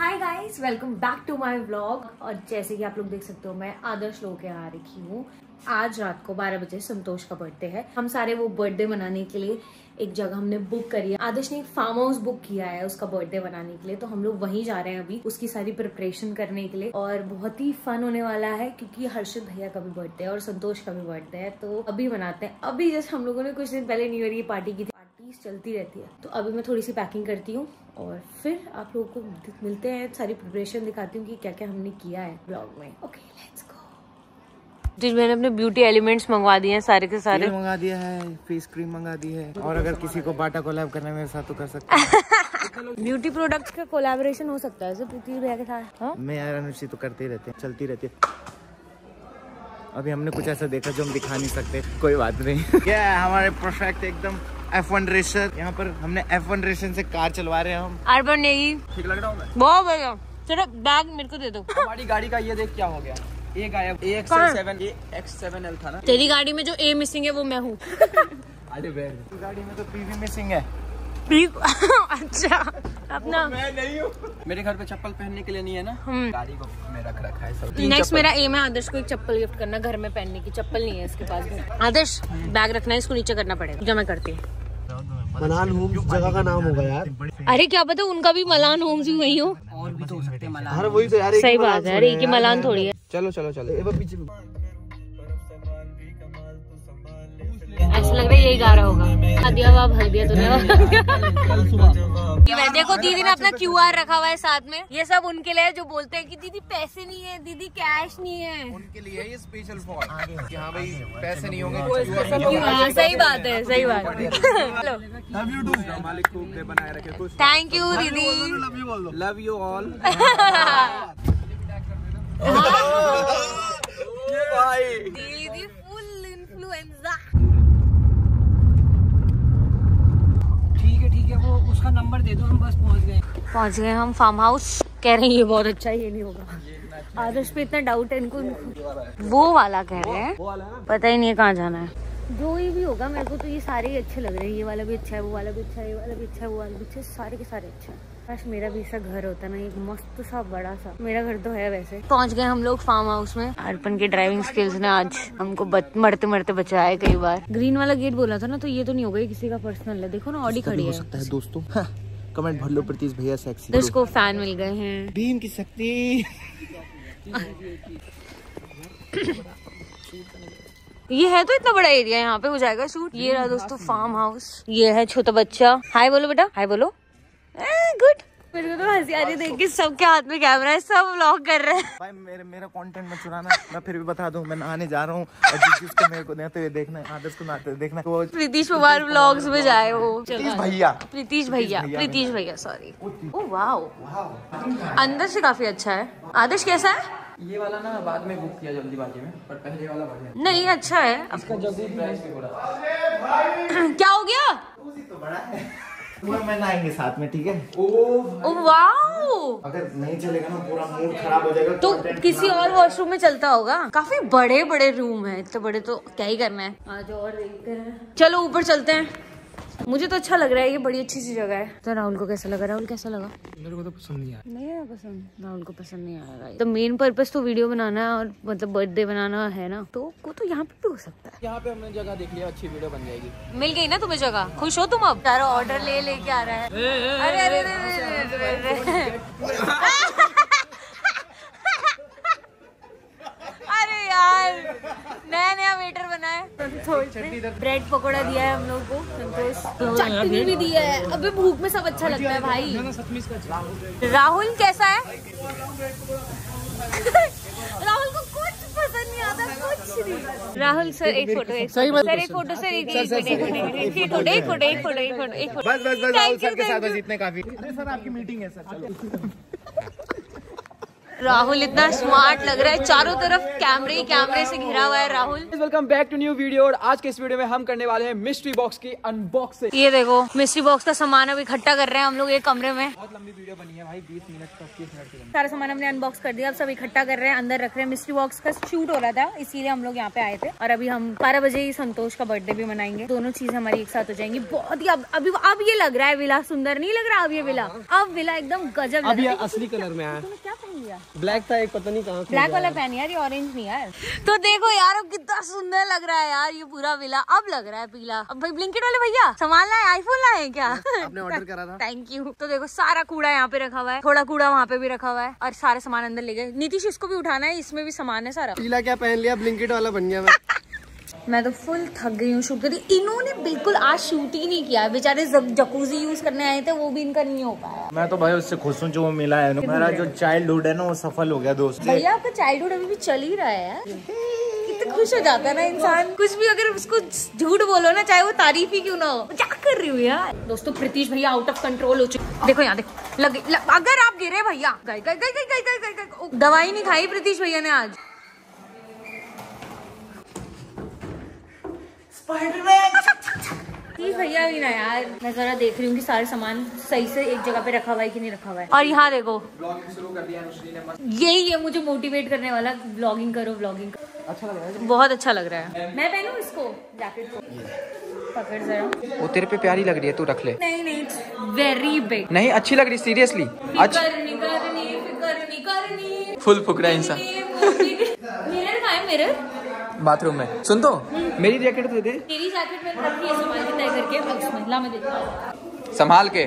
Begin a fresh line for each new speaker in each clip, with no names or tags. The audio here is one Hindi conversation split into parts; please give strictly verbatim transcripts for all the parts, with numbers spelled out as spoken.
Hi guys, welcome back to my vlog. और जैसे कि आप लोग देख सकते हो, मैं आदर्श लोग के आ रखी हूँ। आज रात को बारह बजे संतोष का बर्थडे है। हम सारे वो बर्थडे मनाने के लिए एक जगह हमने बुक करी है। आदर्श ने एक फार्म हाउस बुक किया है उसका बर्थडे मनाने के लिए, तो हम लोग वहीं जा रहे हैं अभी उसकी सारी प्रिपरेशन करने के लिए। और बहुत ही फन होने वाला है क्योंकि हर्षित भैया का भी बर्थडे है और संतोष का भी बर्थडे है, तो अभी मनाते हैं। अभी जैसे हम लोगों ने कुछ दिन पहले न्यू ईयर की पार्टी की थी, पार्टीज चलती रहती है। तो अभी मैं थोड़ी सी पैकिंग करती हूँ और फिर आप लोगों को मिलते हैं, सारी प्रिपरेशन दिखाती हूँ कि क्या क्या हमने किया है ब्लॉग में। Okay let's go.
जी मैंने अपने ब्यूटी एलिमेंट्स मंगवा दिए हैं सारे के सारे।
मंगा दिया है, फेस क्रीम मंगा दी है, और अगर किसी को बाटा कोलैब करना है मेरे साथ तो कर सकते हैं।
ब्यूटी प्रोडक्ट्स का कोलैबोरेशन हो सकता है प्रीति भैया के साथ। हाँ?
मैं यार अनुष्ठी तो करते ही रहते हैं, चलती रहती है। अभी हमने कुछ ऐसा देखा जो हम दिखा नहीं सकते, कोई बात नहीं। क्या है हमारे परफेक्ट एकदम एफ वन रेसर। यहाँ पर हमने एफ वन रेसर से कार चलवा रहे हैं हम।
अर्बन नहीं
ठीक लग रहा हूँ मैं?
बहुत बढ़िया। चलो बैग मेरे को दे दो।
हमारी गाड़ी का ये देख क्या हो गया, ए गायब। A X seven A X seven L था ना।
तेरी गाड़ी में जो ए मिसिंग है वो मैं हूँ।
अरे
गाड़ी में तो पीवी मिसिंग है।
अच्छा अपना
मैं नहीं हूँ। मेरे घर पे चप्पल पहनने के लिए नहीं है ना, गाड़ी को मैं रख रखा है सब।
नेक्स्ट मेरा एम है आदर्श को एक चप्पल गिफ्ट करना। घर में पहनने की चप्पल नहीं है इसके पास। आदर्श बैग रखना है, इसको नीचे करना पड़ेगा जो मैं करती हूँ।
मलान होम्स जगह का नाम होगा यार।
अरे क्या पता उनका भी मलान होम्स ही वही हो।
और भी तो हो सकते हैं मलान।
अरे वही तो यार,
सही बात है। अरे एक ही मलान थोड़ी है।
चलो चलो चलो पीछे।
ऐसा लग रहा है यही गा रहा होगा। दिया हुआ भर दिया तूने। देखो दीदी ने अपना क्यू आर रखा हुआ है साथ में। ये सब उनके लिए जो बोलते हैं कि दीदी पैसे नहीं है, दीदी कैश नहीं है,
उनके लिए ये स्पेशल फॉर कि हाँ भाई पैसे नहीं होंगे।
हाँ, सही बात है, सही बात है।
मालिक को बनाए रखे खुश।
थैंक यू दीदी।
Love you all.
दीदी फुल इन्फ्लुएंजा।
ठीक है वो उसका नंबर दे दो, हम बस पहुंच गए।
पहुंच गए हम फार्म हाउस। कह रहे हैं ये बहुत अच्छा है, ये नहीं होगा। आदर्श पे इतना डाउट है इनको। वो वाला कह रहे हैं, पता ही नहीं है कहाँ जाना है। जो ही भी होगा, मेरे को तो ये सारे ही अच्छे लग रहे हैं। ये वाला भी अच्छा है, वो वाला भी अच्छा है, ये वाला भी अच्छा है, वो वाला भी अच्छा है, सारे के सारे अच्छे हैं। बस मेरा भी ऐसा घर होता ना, एक मस्त सा बड़ा सा। मेरा घर तो है वैसे। पहुंच गए हम लोग फार्म हाउस में। अर्पण की ड्राइविंग स्किल्स ने आज हमको मरते मरते बचाया है कई बार। ग्रीन वाला गेट बोला था ना, तो ये तो नहीं होगा, ये किसी का पर्सनल है। देखो ना ऑडी खड़ी है।
हो सकता है दोस्तों। हाँ, कमेंट भर लो प्रीतीश भैया सेक्सी।
इसको फैन मिल गए हैं।
भीम की शक्ति।
ये है तो इतना बड़ा एरिया, यहाँ पे हो जाएगा शूट। ये रहा दोस्तों फार्म हाउस। ये है छोटा बच्चा। हाय बोलो बेटा, हाय बोलो। गुड। मेरे को तो हंसी आ रही देख के, सबके हाथ में कैमरा है, सब व्लॉग कर रहे हैं।
भाई मेरे मेरा कंटेंट मत चुराना। मैं फिर भी बता दूं, मैं नहाने जा रहा हूँ और जिस जिसको मेरे को नहाते हुए देखना है, आदर्श को नहाते हुए देखना है, वो
प्रीतीश कुमार व्लॉग्स में जाए वो।
प्रीतीश भैया
प्रीतीश भैया प्रीतीश भैया सॉरी। ओह वाओ, अंदर से काफी अच्छा है। आदर्श कैसा है?
ये वाला ना बाद में बुक किया जल्दीबाजी में, पर पहले वाला बढ़िया।
नहीं अच्छा है।
इसका जल्दी प्राइस भी बोला।
क्या हो गया?
तो बड़ा है। मैं नहाएंगे साथ में, ठीक है?
Oh wow.
अगर नहीं चलेगा ना पूरा मूड खराब हो जाएगा।
तो किसी और वॉशरूम में चलता होगा। काफी बड़े बड़े रूम है, इतने बड़े तो क्या ही करना है। आज और देखते हैं। चलो ऊपर चलते हैं। मुझे तो अच्छा लग रहा है, ये बड़ी अच्छी सी जगह है। तो राहुल को कैसा लगा? राहुल कैसा लगा?
मेरे को तो पसंद नहीं आया।
नहीं आया पसंद? राहुल को पसंद नहीं आएगा। तो मेन पर्पस तो वीडियो बनाना है और मतलब बर्थडे बनाना है ना, तो वो तो यहाँ पे भी हो सकता है।
यहाँ पे हमने जगह देख लिया, अच्छी वीडियो बन जाएगी।
मिल गई ना तुम्हें जगह? खुश हो तुम? अब सारा ऑर्डर ले लेके आ रहा है। अरे अरे अरे यार, नया नया वेटर बना है। ब्रेड पकौड़ा दिया है हम लोग को संतोष, चटनी भी दिया है। अबे भूख में सब अच्छा लगता है भाई। राहुल कैसा है? राहुल को कुछ पसंद नहीं आता, कुछ नहीं। राहुल सर एक फोटो, एक सर एक फोटो सर एक फोटो एक फोटो एक फोटो एक फोटो एक फोटो एक फोटो।
बस बस बस राहुल सर के साथ बस इतने काफी। सर आपकी मीटिंग है सर, चलो।
राहुल इतना स्मार्ट लग रहा है, चारों तरफ कैमरे ही कैमरे से घिरा हुआ है Rahul.
Welcome back to new video. और आज के इस वीडियो में हम करने वाले हैं मिस्ट्री बॉक्स की अनबॉक्सिंग।
ये देखो मिस्ट्री बॉक्स का सामान अब इकट्ठा कर रहे हैं हम लोग एक कमरे में।
बहुत लंबी वीडियो बनी है भाई, बीस मिनट पच्चीस मिनट की।
सारा सामान हमने अनबॉक्स कर दिया, अब सब इकट्ठा कर रहे हैं, अंदर रख रहे हैं। मिस्ट्री बॉक्स का शूट हो रहा था इसीलिए हम लोग यहाँ पे आए थे। और अभी हम बारह बजे ही संतोष का बर्थडे भी मनाएंगे, दोनों चीजें हमारी एक साथ हो जाएंगी। बहुत ही अब अभी अब ये लग रहा है विला सुंदर नहीं लग रहा। अब ये विला अब विला एकदम गजब।
अब ये असली कलर में आया।
तूने क्या पहन लिया?
ब्लैक था एक, पता नहीं कहाँ
ब्लैक वाला पहन यार, ये ऑरेंज नहीं यार।
तो देखो यार अब कितना सुंदर लग रहा है यार ये पूरा विला। अब लग रहा है पीला। अब भाई ब्लिंकिट वाले भैया सामान लाए, आईफोन लाए क्या?
आपने ऑर्डर करा था।
Thank you. तो देखो सारा कूड़ा यहाँ पे रखा हुआ है, थोड़ा कूड़ा वहाँ पे भी रखा हुआ है और सारे सामान अंदर ले गए। नीतीश इसको भी उठाना है, इसमें भी सामान है सारा।
पीला क्या पहन लिया, ब्लिंकिट वाला बन गया मैं।
मैं तो फुल थक गई हूँ शूट करी। इन्होंने बिल्कुल आज शूट ही नहीं किया, बेचारे जकूजी यूज करने आए थे, वो भी इनका नहीं हो पाया।
मैं तो भाई उससे खुश हूँ जो वो मिला है। मेरा जो चाइल्डहुड है ना वो सफल हो गया दोस्त।
भैया आपका चाइल्डहुड अभी भी चल ही रहा है यार। कितना खुश हो जाता है ना इंसान, कुछ भी अगर उसको झूठ बोलो ना, चाहे वो तारीफ ही क्यों ना हो। क्या कर रही हूँ यार। दोस्तों प्रीतीश भैया आउट ऑफ कंट्रोल हो चुके। देखो यहाँ देखो लग, लग, अगर आप गिरे भैया गए गए गए गए गए गए गए। दवाई नहीं खाई प्रीतीश भैया ने आज। प्लीज भैया भी ना यार, मैं जरा देख रही हूँ कि सारे सामान सही से एक जगह पे रखा हुआ है कि नहीं रखा हुआ है।
और यहाँ देखो
ब्लॉगिंग शुरू कर दिया अनुश्री ने मस्त।
यही है मुझे मोटिवेट करने वाला, ब्लॉगिंग करो ब्लॉगिंग करो।
अच्छा लग रहा है।
बहुत अच्छा लग रहा है।
मैं पहनूं इसको जैकेट को, पकड़ जरा।
वो तेरे पे प्यारी लग रही है, तू रख ले।
नहीं नहीं वेरी बिग।
नहीं अच्छी लग रही सीरियसली। अच्छा
करनी करनी करनी करनी
फुल फुकरा इंसान।
मिरर कहाँ है? मिरर
बाथरूम में। सुन तो मेरी जैकेट दे दे।
तेरी जैकेट में रखी है संभाल के तय करके। अब इस महिला में देखा
संभाल के।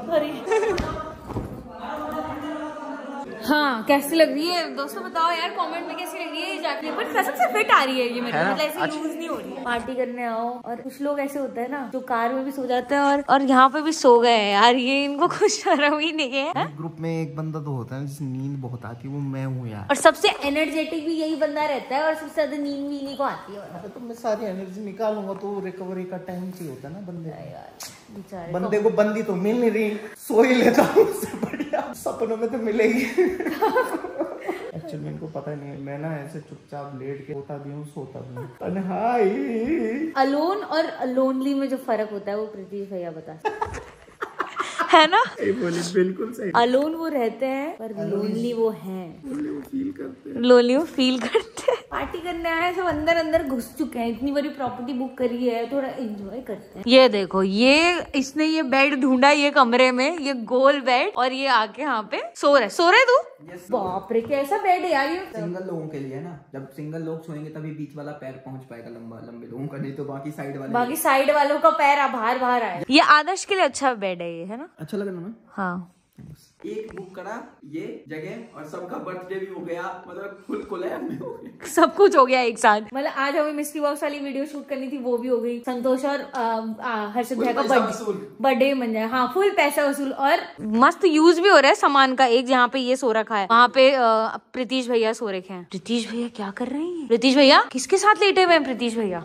हाँ कैसी लग रही है दोस्तों बताओ यार कमेंट में, कैसी लग रही है ये जैकेट? पर कसम से फिट आ रही है ये मेरे, मतलब ऐसे यूज नहीं हो रही है। पार्टी करने आओ और कुछ लोग ऐसे होते हैं ना जो कार में भी सो जाते हैं और
और यहाँ पे भी सो गए हैं यार, ये इनको कुछ शर्म ही नहीं है।
ग्रुप में एक बंदा तो होता है जिसे नींद बहुत आती है, वो मैं हूँ यार।
और सबसे एनर्जेटिक भी यही बंदा रहता है और सबसे ज्यादा नींद भी इन्हीं को आती है।
तो मैं सारी एनर्जी निकालूंगा तो रिकवरी का टाइम चाहिए होता है ना बंदे को।
बेचारे
बंदे को बंदी तो मिल नहीं रही, सो ही लेता हूँ उससे बढ़िया सपनों में तो मिलेगी। एक्चुअली इनको पता नहीं है, मैं ना ऐसे चुपचाप लेट के सोता भी हूँ सोता भी हूँ। तन्हाई
अलोन और लोनली में जो फर्क होता है वो प्रीतीश भैया बता
है ना?
बोली बिल्कुल सही।
अलोन वो रहते हैं पर लोनली वो हैं।
फील करते हैं,
लोली फील करते हैं।
पार्टी करने आए सब अंदर अंदर घुस चुके हैं, इतनी बड़ी प्रॉपर्टी बुक करी है, थोड़ा एंजॉय करते हैं।
ये देखो ये इसने ये बेड ढूंढा ये कमरे में, ये गोल बेड, और ये आके यहाँ पे सो रहे सो रहे तू।
बाप रे कैसा बेड है यार ये।
सिंगल लोगों के लिए ना, जब सिंगल लोग सोएंगे तभी बीच वाला पैर पहुंच पाएगा लंबा, लंबे लोगों का नहीं तो बाकी साइड वाले।
बाकी साइड वालों का पैर बाहर बाहर आए।
ये आदर्श के लिए अच्छा बेड है ये, है ना?
अच्छा लगा ना?
हाँ
एक बुक करा ये जगह और सबका बर्थडे भी हो गया, मतलब फुल कोलैब में हो गया,
सब कुछ हो गया एक साथ।
मतलब आज हमें मिस्ट्री बॉक्स वाली वीडियो शूट करनी थी, वो भी हो गई। संतोष और हर्षद भैया का बर्थडे बन जाए। हाँ फुल पैसा वसूल और
मस्त यूज भी हो रहा है सामान का। एक जहाँ पे ये सो रखा है वहाँ पे प्रीतीश भैया सो रखे हैं। प्रीतीश भैया क्या कर रहे हैं? प्रीतीश भैया किसके साथ लेटे हुए हैं? प्रीतीश भैया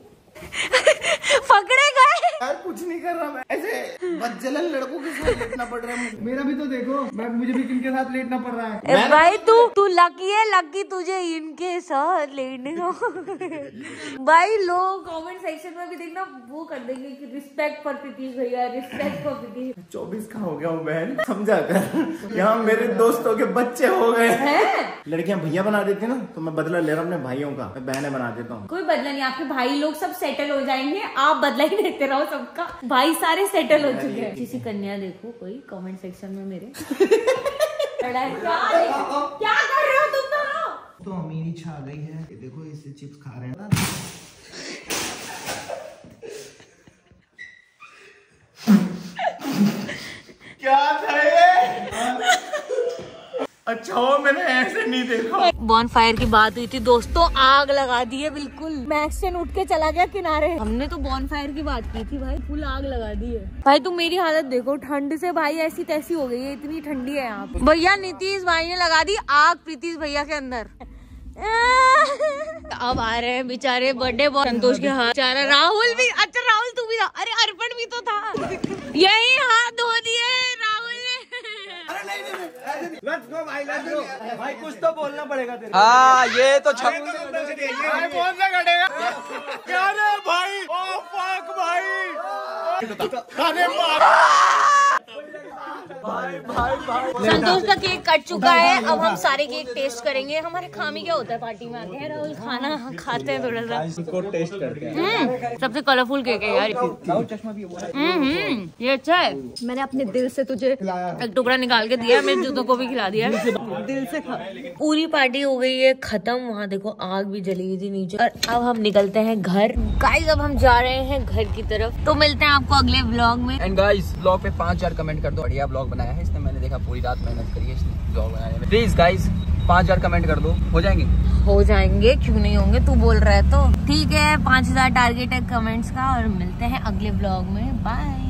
पकड़े गए
यार कुछ नहीं कर रहा मैं, ऐसे बदजलन लड़कों के साथ लेटना पड़ रहा है मुझे। मेरा भी तो देखो, मैं मुझे भी किनके साथ लेटना पड़ रहा है।
ए भाई तू तू लकी है, लकी तुझे इनके साथ लेटने को।
भाई लोग कमेंट सेक्शन में भी देखना वो कर देंगे कि रिस्पेक्ट फॉर प्रीतीश भैया, रिस्पेक्ट फॉर प्रीतीश।
चौबीस का हो गया हूँ बहन, समझा कर। यहाँ मेरे दोस्तों के बच्चे हो गए हैं। लड़कियां भैया बना देती ना तो मैं बदला ले रहा हूँ अपने भाइयों का, मैं बहनें बना देता हूँ।
कोई बदला नहीं, आपके भाई लोग सब सेटल हो जाएंगे, आप बदला ही देते रहो सबका। भाई सारे सेटल हो चुके हैं। किसी कन्या देखो कोई कमेंट सेक्शन में मेरे। क्या क्या कर रहे हो तुम दोनों?
तो अमीरी छा गई है, ये देखो इससे चिप्स खा रहे हैं ना। क्या था ये? अच्छा हो मैंने ऐसे नहीं देखा।
बॉन फायर की बात हुई थी दोस्तों, आग लगा दी है बिल्कुल। मैक्सन उठ के चला गया किनारे। हमने तो बॉन फायर की बात की थी भाई, फुल आग लगा दी है। भाई तुम मेरी हालत देखो, ठंड से भाई ऐसी तैसी हो गई है, इतनी ठंडी है यहाँ पे। भैया नीतीश भाई ने लगा दी आग प्रीतीश भैया के अंदर। अब आ रहे हैं बेचारे बर्थडे बॉय संतोष के हाथ। बेचारा राहुल भी, अच्छा राहुल तू भी था, अरे अर्पण भी तो था। यही हाथ धो दिए राहुल ने।
भाई कुछ तो बोलना पड़ेगा तेरे।
हाँ ये तो छप
कौन सा कटेगा क्या रे भाई? ओ फक भाई। अरे भाई भाई भाई
संतोष का केक कट चुका है। अब हम सारे केक टेस्ट करेंगे। हमारे खामी क्या होता है पार्टी में आके है राहुल, खाना खाते हैं थोड़ा सा।
इसको टेस्ट करते हैं।
हम्म, सबसे कलरफुल केक है यार। हम्म, ये अच्छा है। मैंने अपने दिल से तुझे एक टुकड़ा निकाल के दिया, मेरे जूतों को भी खिला दिया, दिल से खा। पूरी पार्टी हो गई है खत्म। वहाँ देखो आग भी जली हुई थी नीचे। और अब हम निकलते हैं घर। गाइस अब हम जा रहे हैं घर की तरफ। तो मिलते हैं आपको अगले व्लॉग में।
एंड गाइस ब्लॉग पे पाँच हजार कमेंट कर दो। बढ़िया ब्लॉग बनाया है इसने, मैंने देखा पूरी रात मेहनत करी है इसने ब्लॉग बनाने में। प्लीज गाइस पाँच हजार कमेंट कर दो, हो जाएंगे
हो जाएंगे क्यों नहीं होंगे, तू बोल रहा है तो ठीक है। पाँच हजार टारगेट है कमेंट्स का। और मिलते हैं अगले व्लॉग में। बाय।